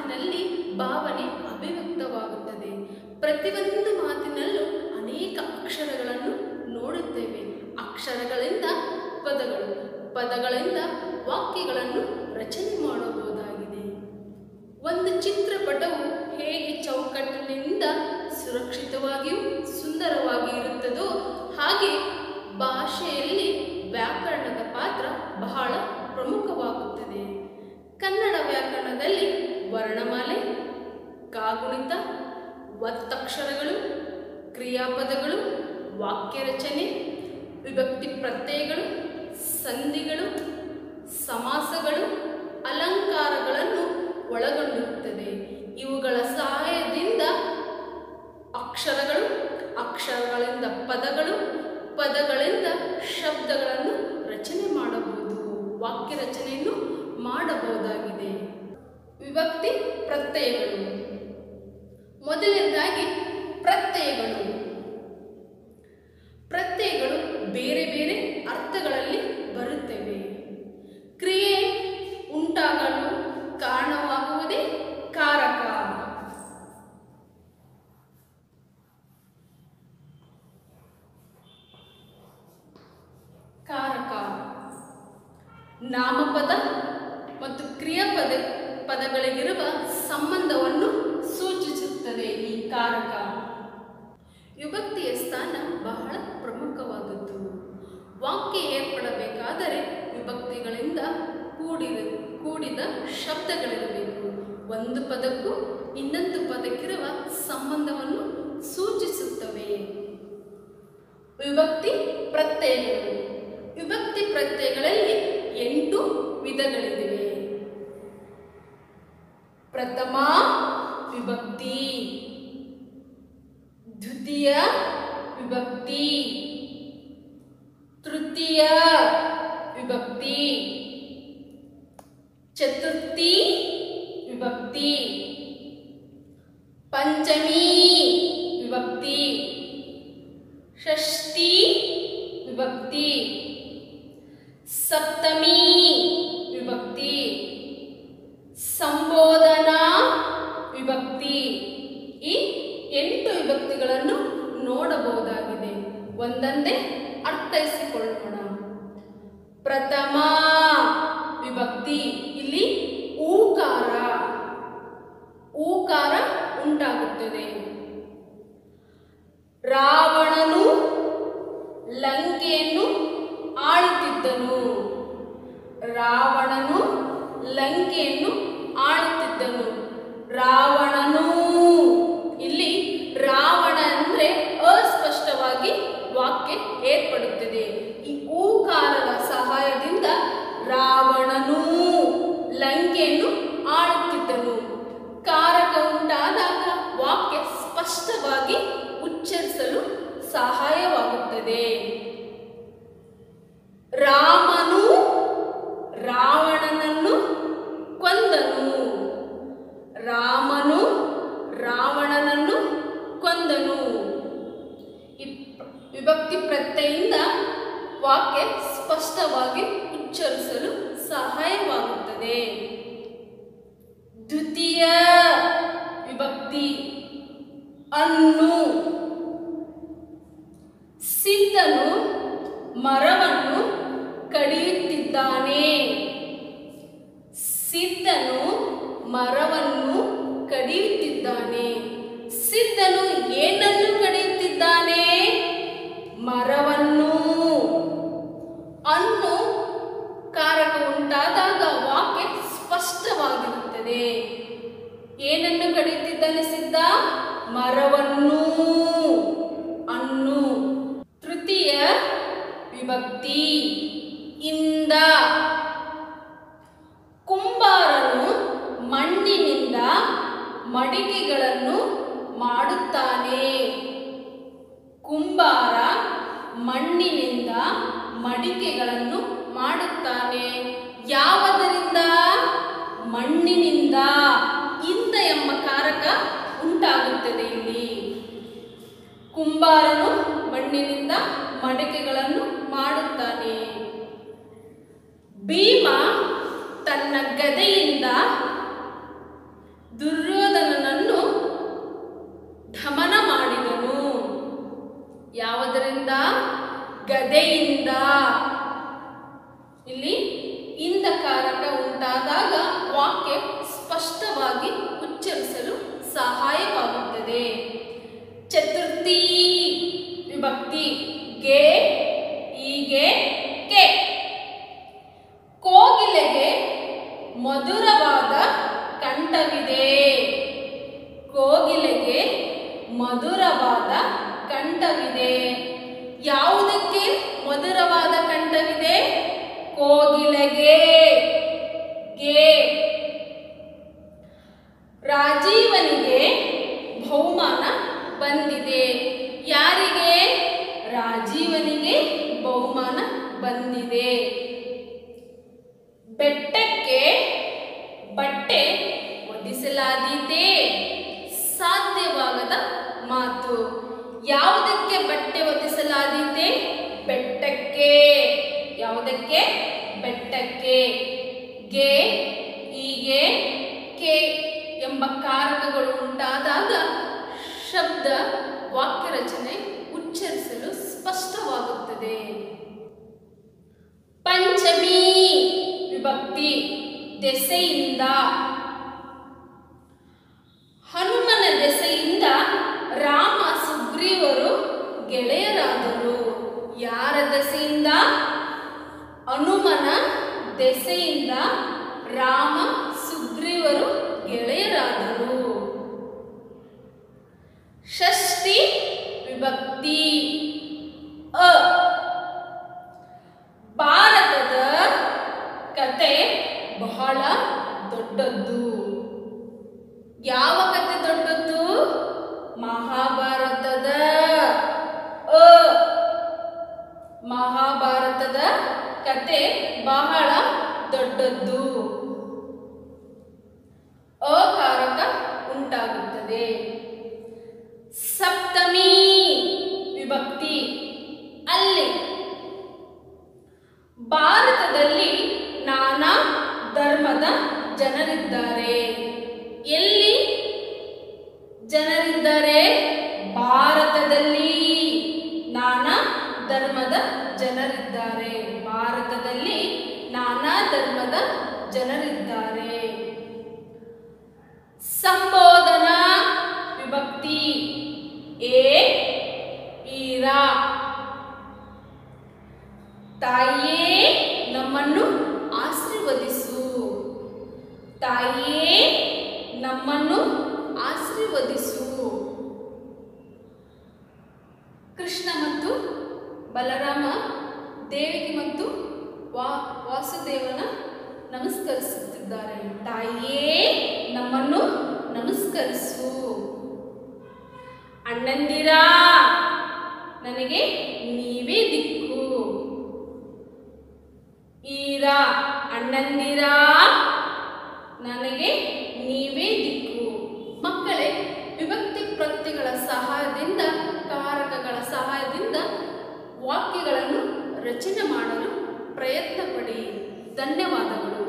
ಮಾತಿನಲ್ಲಿ ಭಾವನೆ ಅಭಿವ್ಯಕ್ತವಾಗುತ್ತದೆ. ಪ್ರತಿಯೊಂದು ಮಾತಿನಲ್ಲೂ ಅನೇಕ ಅಕ್ಷರಗಳನ್ನು ನೋಡುತ್ತೇವೆ. ಅಕ್ಷರಗಳಿಂದ ಪದಗಳು, ಪದಗಳಿಂದ ವಾಕ್ಯಗಳನ್ನು ರಚನೆ ಮಾಡಬಹುದಾಗಿದೆ. ಒಂದು ಚಿತ್ರಪಟವು ಹೇಗೆ ಚೌಕಟ್ಟಿನಿಂದ ಸುರಕ್ಷಿತವಾಗಿಯೂ ಸುಂದರವಾಗಿ ಇರುತ್ತದೋ ಹಾಗೆ ಭಾಷೆಯಲ್ಲಿ ವ್ಯಾಕರಣದ ಪಾತ್ರ ಬಹಳ ಪ್ರಮುಖವಾಗುತ್ತದೆ. ಕನ್ನಡ ವ್ಯಾಕರಣದಲ್ಲಿ ವರ್ಣಮಾಲೆ, ಕಾಗುಣಿತ, ಒತ್ತಕ್ಷರಗಳು, ಕ್ರಿಯಾಪದಗಳು, ವಾಕ್ಯ ರಚನೆ, ವಿಭಕ್ತಿ ಪ್ರತ್ಯಯಗಳು, ಸಂಧಿಗಳು, ಸಮಾಸಗಳು, ಅಲಂಕಾರಗಳನ್ನು ಒಳಗೊಂಡಿರುತ್ತದೆ. ಇವುಗಳ ಸಹಾಯದಿಂದ ಅಕ್ಷರಗಳು, ಅಕ್ಷರಗಳಿಂದ ಪದಗಳು, ಪದಗಳಿಂದ ಶಬ್ದಗಳನ್ನು ರಚನೆ ಮಾಡಬಹುದು, ವಾಕ್ಯ ರಚನೆಯನ್ನು ಮಾಡಬಹುದಾಗಿದೆ. ವಿಭಕ್ತಿ ಪ್ರತ್ಯಯಗಳು. ಮೊದಲನೇದಾಗಿ ಪ್ರತ್ಯಯಗಳು. ಪ್ರತ್ಯಯಗಳು ಬೇರೆ ಬೇರೆ ಅರ್ಥಗಳಲ್ಲಿ ಬರುತ್ತವೆ. ಕ್ರಿಯೆ ಉಂಟಾಗಲು ಕಾರಣವಾಗುವುದೇ ಕಾರಕ. ಕಾರಕ ನಾಮಪದ ಮತ್ತು ಪದಗಳಿಗಿರುವ ಸಂಬಂಧವನ್ನು ಸೂಚಿಸುತ್ತದೆ. ಈ ಕಾರಕ ವಿಭಕ್ತಿಯ ಸ್ಥಾನ ಬಹಳ ಪ್ರಮುಖವಾದದ್ದು. ವಾಕ್ಯ ಏರ್ಪಡಬೇಕಾದರೆ ವಿಭಕ್ತಿಗಳಿಂದ ಕೂಡಿದ ಶಬ್ದಗಳಿರಬೇಕು. ಒಂದು ಪದಕ್ಕೂ ಇನ್ನೊಂದು ಪದಕ್ಕಿರುವ ಸಂಬಂಧವನ್ನು ಸೂಚಿಸುತ್ತವೆ. ವಿಭಕ್ತಿ ಪ್ರತ್ಯಯಗಳು. ವಿಭಕ್ತಿ ಪ್ರತ್ಯಯಗಳಲ್ಲಿ 8 ವಿಧಗಳಿವೆ. ಪ್ರಥಮ ವಿಭಕ್ತಿ, ದ್ವಿತೀಯ ವಿಭಕ್ತಿ, ತೃತೀಯ ವಿಭಕ್ತಿ, ಚತುರ್ಥಿ ವಿಭಕ್ತಿ, ಪಂಚಮಿ ವಿಭಕ್ತಿ, ಷಷ್ಠಿ ವಿಭಕ್ತಿ, ಸಪ್ತಮಿ ವಿಭಕ್ತಿ, ಸಂಬೋಧನಾ ವಿಭಕ್ತಿ. ಈ 8 ವಿಭಕ್ತಿಗಳನ್ನು ನೋಡಬಹುದಾಗಿದೆ. ಒಂದೊಂದೇ ಅರ್ಥೈಸಿಕೊಳ್ಳೋಣ. ಪ್ರಥಮ ವಿಭಕ್ತಿ. ಇಲ್ಲಿ ಊಕಾರ ಉಂಟಾಗುತ್ತದೆ. ರಾವಣನು ಲಂಕೆಯನ್ನು ಆಳುತ್ತಿದ್ದನು. ರಾವಣನು ಲಂಕೆಯನ್ನು ಆಳುತ್ತಿದ್ದನು. ರಾವಣನು. ಇಲ್ಲಿ ರಾವಣ ಅಂದ್ರೆ ಅಸ್ಪಷ್ಟವಾಗಿ ವಾಕ್ಯ ಏರ್ಪಡುತ್ತದೆ. ಈ ಊಕಾರದ ಸಹಾಯದಿಂದ ರಾವಣನು ಲಂಕೆಯನ್ನು ಆಳುತ್ತಿದ್ದನು. ಕಾರಕ ಉಂಟಾದಾಗ ವಾಕ್ಯ ಸ್ಪಷ್ಟವಾಗಿ ಉಚ್ಚರಿಸಲು ಸಹಾಯವಾಗುತ್ತದೆ. ರಾಮನು ರಾವಣನನ್ನು ಕೊಂದನು. ರಾಮನು ರಾವಣನನ್ನು ಕೊಂದನು. ವಿಭಕ್ತಿ ಪ್ರತ್ಯಯದಿಂದ ವಾಕ್ಯ ಸ್ಪಷ್ಟವಾಗಿ ಉಚ್ಚರಿಸಲು ಸಹಾಯವಾಗುತ್ತದೆ. ದ್ವಿತೀಯ ವಿಭಕ್ತಿ. ಅನ್ನು. ಸಿದ್ಧನು ಮರವನ್ನು ಕಡಿಯುತ್ತಿದ್ದಾನೆ. ಸಿದ್ಧನು ಮರವನ್ನು ಕಡಿಯುತ್ತಿದ್ದಾನೆ. ಸಿದ್ಧನು ಏನನ್ನು ಕಡಿಯುತ್ತಿದ್ದಾನೆ? ಮರವನ್ನು. ಅನ್ನು ಕಾರಕ ಉಂಟಾದಾಗ ವಾಕ್ಯ ಸ್ಪಷ್ಟವಾಗಿರುತ್ತದೆ. ಏನನ್ನು ಕಡಿಯುತ್ತಿದ್ದಾನೆ ಸಿದ್ಧ? ಮರವನ್ನು. ಅನ್ನು. ತೃತೀಯ ವಿಭಕ್ತಿ. ಇಂದ. ಕುಂಬಾರನು ಮಣ್ಣಿನಿಂದ ಮಡಿಕೆಗಳನ್ನು ಮಾಡುತ್ತಾನೆ. ಕುಂಬಾರ ಮಣ್ಣಿನಿಂದ ಮಡಿಕೆಗಳನ್ನು ಮಾಡುತ್ತಾನೆ. ಯಾವುದರಿಂದ? ಮಣ್ಣಿನಿಂದ. ಇಂದ ಎಂಬ ಕಾರಕ ಉಂಟಾಗುತ್ತದೆ ಇಲ್ಲಿ. ಕುಂಬಾರನು ಮಣ್ಣಿನಿಂದ ಮಡಿಕೆಗಳನ್ನು ಮಾಡುತ್ತಾನೆ. ಭೀಮ ತನ್ನ ಗದೆಯಿಂದ ದುರ್ಯೋಧನನನ್ನು ದಮನ ಮಾಡಿದನು. ಯಾವುದರಿಂದ? ಗದೆಯಿಂದ. ಇಲ್ಲಿ ಇಂದಕಾರಕ ಉಂಟಾದಾಗ ವಾಕ್ಯ ಸ್ಪಷ್ಟವಾಗಿ ಉಚ್ಚರಿಸಲು ಸಹಾಯವಾಗುತ್ತದೆ. ಚತುರ್ಥಿ ವಿಭಕ್ತಿ ಗೆ, ಈಗೆ, ಕೆ. ಕೋಗಿಲೆಗೆ ಮಧುರವಾದ ಕಂಠವಿದೆ. ಕೋಗಿಲೆಗೆ ಮಧುರವಾದ ಕಂಠವಿದೆ. ಯಾವುದಕ್ಕೆ ಮಧುರವಾದ ಕಂಠವಿದೆ? ಕೋಗಿಲೆಗೆ. ಗೆ. ರಾಜೀವನಿಗೆ ಬಹುಮಾನ ಬಂದಿದೆ. ಯಾರಿಗೆ? ರಾಜೀವನಿಗೆ ಬಹುಮಾನ ಬಂದಿದೆ. ಬೆಟ್ಟಕ್ಕೆ ಬಟ್ಟೆ ಒದಿಸಲಾದೀತೆ. ಸಾಧ್ಯವಾಗದ ಮಾತು. ಯಾವುದಕ್ಕೆ ಬಟ್ಟೆ ಒದಿಸಲಾದೀತೆ? ಬೆಟ್ಟಕ್ಕೆ. ಯಾವುದಕ್ಕೆ? ಬೆಟ್ಟಕ್ಕೆ. ಗೆ, ಈಗೆ, ಕೆ ಎಂಬ ಕಾರಕಗಳು ಉಂಟಾದಾಗ ಶಬ್ದ ವಾಕ್ಯ ರಚನೆ ಉಚ್ಚರಿಸಲು ಸ್ಪಷ್ಟವಾಗುತ್ತದೆ. ಪಂಚಮಿ ವಿಭಕ್ತಿ ದೆಸೆಯಿಂದ. ಹನುಮನ ದೆಸೆಯಿಂದ ರಾಮ ಸುಗ್ರೀವರು ಗೆಳೆಯರಾದರು. ಯಾರ ದೆಸೆಯಿಂದ? ಹನುಮನ ದೆಸೆಯಿಂದ ರಾಮ ಸುಗ್ರೀವರು ಗೆಳೆಯರಾದರು. ಷಷ್ಠಿ ವಿಭಕ್ತಿ ಅ. ಭಾರತದ ಕತೆ ಬಹಳ ದೊಡ್ಡದ್ದು. ಯಾವ ಕತೆ ದೊಡ್ಡದ್ದು? ಮಹಾಭಾರತದ. ಅ. ಮಹಾಭಾರತದ ಕತೆ ಬಹಳ ದೊಡ್ಡದ್ದು. ಅಕಾರಕ ಉಂಟಾಗುತ್ತದೆ. ಸಪ್ತಮಿ ವಿಭಕ್ತಿ ಅಲ್ಲಿ. ಭಾರತದಲ್ಲಿ ನಾನಾ ಧರ್ಮದ ಜನರಿದ್ದಾರೆ. ಎಲ್ಲಿ ಜನರಿದ್ದಾರೆ? ಭಾರತದಲ್ಲಿ ನಾನಾ ಧರ್ಮದ ಜನರಿದ್ದಾರೆ. ಭಾರತದಲ್ಲಿ ನಾನಾ ಧರ್ಮದ ಜನರಿದ್ದಾರೆ. ಸಂಬೋಧನಾ ವಿಭಕ್ತಿ ಏ, ಈರ. ತಾಯಿಯೇ ನಮ್ಮನ್ನು ಆಶೀರ್ವದಿಸು. ತಾಯಿಯೇ ನಮ್ಮನ್ನು ಆಶೀರ್ವದಿಸು. ಕೃಷ್ಣ ಮತ್ತು ಬಲರಾಮ ದೇವಿಗೆ ಮತ್ತು ವಾಸುದೇವನ ನಮಸ್ಕರಿಸುತ್ತಿದ್ದಾರೆ. ತಾಯಿಯೇ ನಮ್ಮನ್ನು ನಮಸ್ಕರಿಸು. ಅಣ್ಣಂದಿರ ನನಗೆ ನೀವೇ ದಿಕ್ಕು. ಈರ ಅಣ್ಣಂದಿರ ನನಗೆ ನೀವೇ ದಿಕ್ಕು. ಮಕ್ಕಳೇ, ವಿಭಕ್ತಿ ಪ್ರತ್ಯಯಗಳ ಸಹಾಯದಿಂದ, ಕಾರಕಗಳ ಸಹಾಯದಿಂದ ವಾಕ್ಯಗಳನ್ನು ರಚನೆ ಮಾಡಲು ಪ್ರಯತ್ನ ಪಡಿ. ಧನ್ಯವಾದಗಳು.